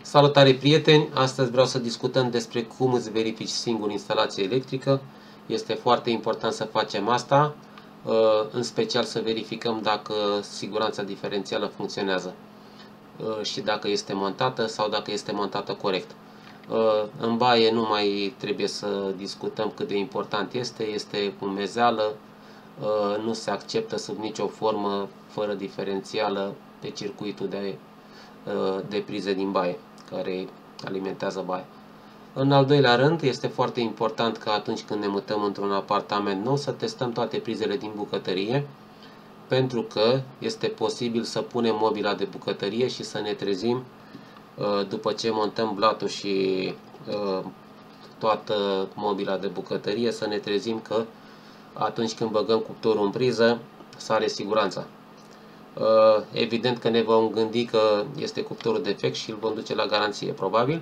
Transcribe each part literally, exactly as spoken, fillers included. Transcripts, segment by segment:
Salutare prieteni! Astăzi vreau să discutăm despre cum îți verifici singur instalația electrică. Este foarte important să facem asta, în special să verificăm dacă siguranța diferențială funcționează și dacă este montată sau dacă este montată corect. În baie nu mai trebuie să discutăm cât de important este, este umezeală, nu se acceptă sub nicio formă fără diferențială pe circuitul de, de prize din baie care alimentează baia. În al doilea rând, este foarte important că atunci când ne mutăm într-un apartament nou să testăm toate prizele din bucătărie, pentru că este posibil să punem mobila de bucătărie și să ne trezim după ce montăm blatul și toată mobila de bucătărie, să ne trezim că atunci când băgăm cuptorul în priză sare siguranța. Evident că ne vom gândi că este cuptorul defect și îl vom duce la garanție, probabil.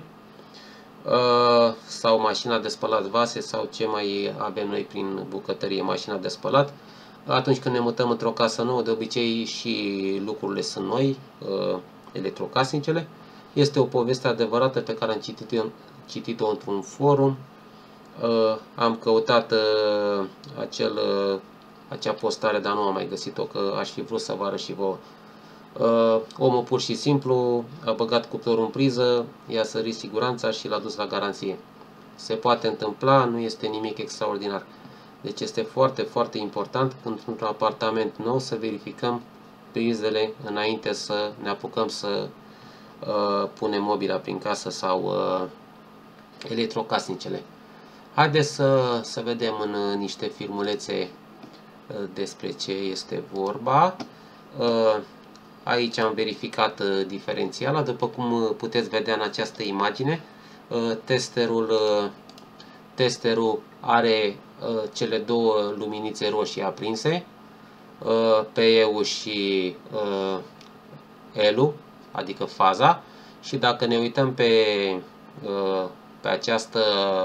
Sau mașina de spălat vase sau ce mai avem noi prin bucătărie, mașina de spălat. Atunci când ne mutăm într-o casă nouă, de obicei și lucrurile sunt noi, electrocasnicele. Este o poveste adevărată pe care am citit-o citit într-un forum. Am căutat acel acea postare, dar nu am mai găsit-o, că aș fi vrut să vă arăt și vouă. Uh, omul pur și simplu a băgat cuptorul în priză, i-a sărit siguranța și l-a dus la garanție. Se poate întâmpla, nu este nimic extraordinar. Deci este foarte, foarte important într-un apartament nou să verificăm prizele înainte să ne apucăm să uh, punem mobila prin casă sau uh, electrocasnicele. Haideți să, să vedem în niște filmulețe despre ce este vorba. Aici am verificat diferențiala, după cum puteți vedea în această imagine. Testerul, testerul are cele două luminițe roșii aprinse, P E-ul și L-ul, adică faza, și dacă ne uităm pe, pe această,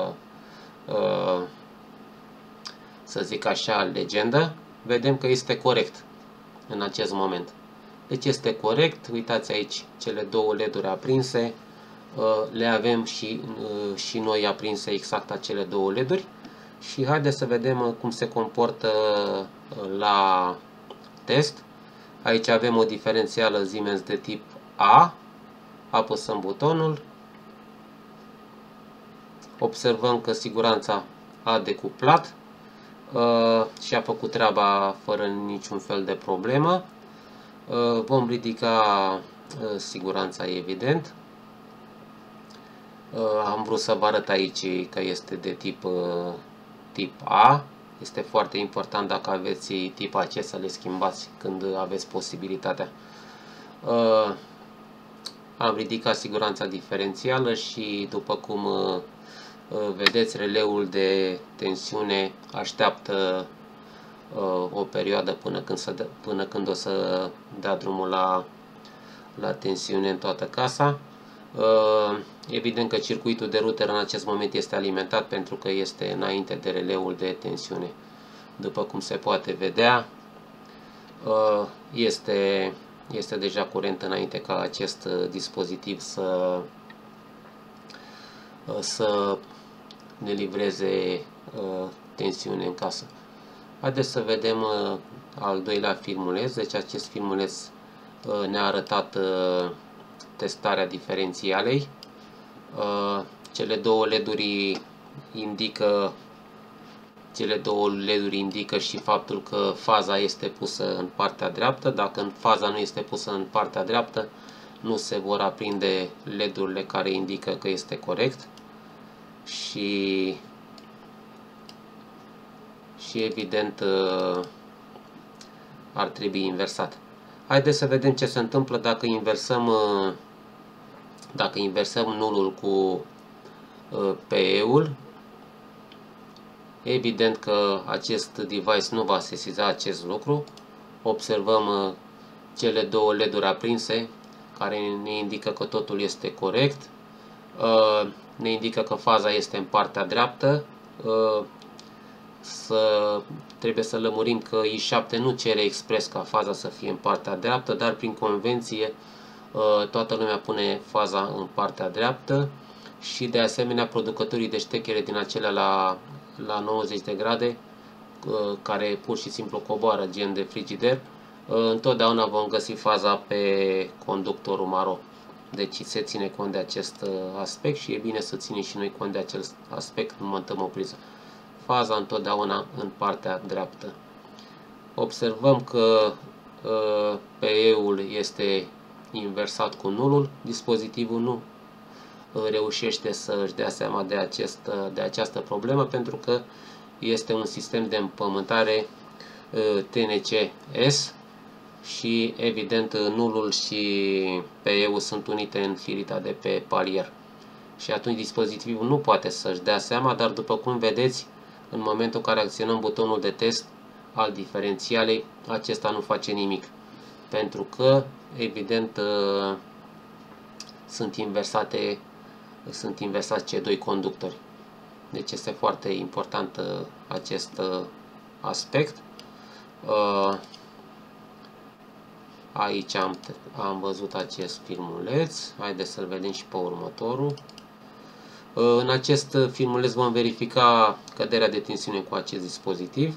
să zic așa, legendă, vedem că este corect în acest moment. Deci este corect, uitați aici cele două L E D-uri aprinse, le avem și, și noi aprinse exact acele două L E D-uri. Și haideți să vedem cum se comportă la test. Aici avem o diferențială Siemens de tip A, apăsăm butonul, observăm că siguranța a decuplat Uh, și a făcut treaba fără niciun fel de problemă. Uh, vom ridica uh, siguranța, evident. Uh, am vrut să vă arăt aici că este de tip, uh, tip A. Este foarte important dacă aveți tip A C să le schimbați când aveți posibilitatea. Uh, am ridicat siguranța diferențială și după cum uh, vedeți, releul de tensiune așteaptă uh, o perioadă până când, să dă, până când o să dea drumul la, la tensiune în toată casa. Uh, evident că circuitul de router în acest moment este alimentat pentru că este înainte de releul de tensiune. După cum se poate vedea, uh, este, este deja curent înainte ca acest dispozitiv să, uh, să ne livreze uh, tensiune în casă. Haideți să vedem uh, al doilea filmuleț. Deci acest filmuleț uh, ne-a arătat uh, testarea diferențialei. Uh, cele două L E D-uri indică cele două L E D-uri indică și faptul că faza este pusă în partea dreaptă. Dacă faza nu este pusă în partea dreaptă, nu se vor aprinde L E D-urile care indică că este corect. Și, și evident ar trebui inversat. Haideți să vedem ce se întâmplă dacă inversăm dacă inversăm nulul cu P E-ul. Evident că acest device nu va sesiza acest lucru. Observăm cele două L E D-uri aprinse care ne indică că totul este corect. Ne indică că faza este în partea dreaptă. Să, trebuie să lămurim că I șapte nu cere expres ca faza să fie în partea dreaptă, dar prin convenție Toată lumea pune faza în partea dreaptă și de asemenea producătorii de ștechere din acelea la, la nouăzeci de grade, care pur și simplu coboară gen de frigider, întotdeauna vom găsi faza pe conductorul maro. Deci se ține cont de acest aspect și e bine să ținem și noi cont de acest aspect când montăm o priză. Faza întotdeauna în partea dreaptă. Observăm că P E-ul este inversat cu nulul, dispozitivul nu reușește să își dea seama de, acest, de această problemă pentru că este un sistem de împământare T N C S și evident nulul și P E-ul sunt unite în firita de pe palier. Și atunci dispozitivul nu poate să-și dea seama, dar după cum vedeți, în momentul în care acționăm butonul de test al diferențialei, acesta nu face nimic. Pentru că, evident, sunt inversate, sunt inversați cei doi conductori. Deci este foarte important acest aspect. Aici am, am văzut acest filmuleț. Haideți să-l vedem și pe următorul. În acest filmuleț vom verifica căderea de tensiune cu acest dispozitiv.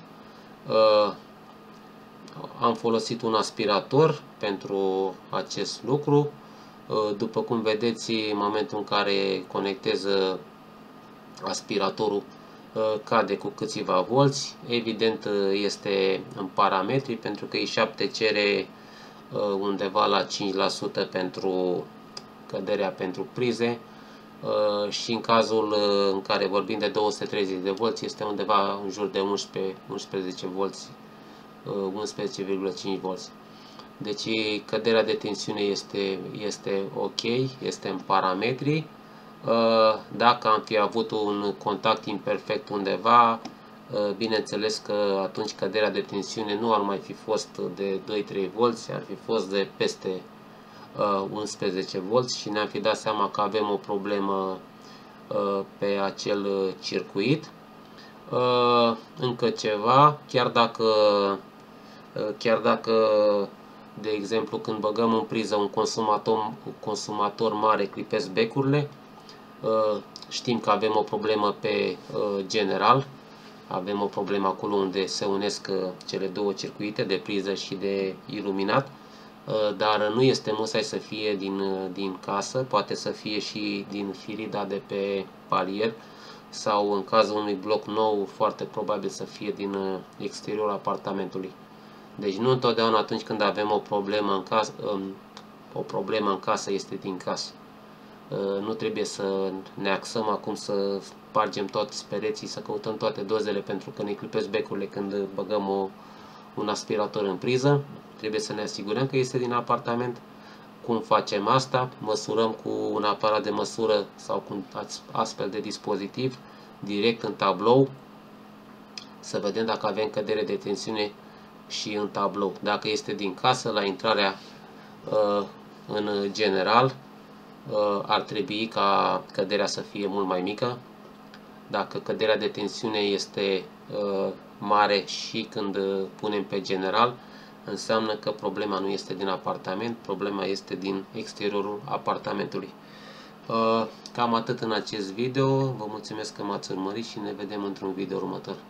Am folosit un aspirator pentru acest lucru. După cum vedeți, în momentul în care conectez aspiratorul, cade cu câțiva volți. Evident este în parametri pentru că I șapte cere undeva la cinci la sută pentru căderea pentru prize și în cazul în care vorbim de două sute treizeci de volți este undeva în jur de unsprezece volți, unsprezece virgulă cinci volți. Deci căderea de tensiune este, este ok, este în parametri. Dacă am fi avut un contact imperfect undeva, bineînțeles că atunci căderea de tensiune nu ar mai fi fost de doi trei volți, ar fi fost de peste unsprezece volți și ne-am fi dat seama că avem o problemă pe acel circuit. Încă ceva, chiar dacă, chiar dacă de exemplu când băgăm în priză un consumator, un consumator mare, clipesc becurile, știm că avem o problemă pe general, avem o problemă acolo unde se unesc cele două circuite de priză și de iluminat, dar nu este musai să fie din, din casă, poate să fie și din firida de pe palier sau în cazul unui bloc nou foarte probabil să fie din exteriorul apartamentului. Deci nu întotdeauna atunci când avem o problemă în casă, o problemă în casă este din casă. Nu trebuie să ne axăm acum să spargem toți pereții, să căutăm toate dozele pentru că ne clipesc becurile când băgăm o, un aspirator în priză. Trebuie să ne asigurăm că este din apartament. Cum facem asta? Măsurăm cu un aparat de măsură sau cu un astfel de dispozitiv direct în tablou, să vedem dacă avem cădere de tensiune și în tablou. Dacă este din casă, la intrarea în general, ar trebui ca căderea să fie mult mai mică. Dacă căderea de tensiune este mare și când punem pe general, înseamnă că problema nu este din apartament, problema este din exteriorul apartamentului. Cam atât în acest video. Vă mulțumesc că m-ați urmărit și ne vedem într-un video următor.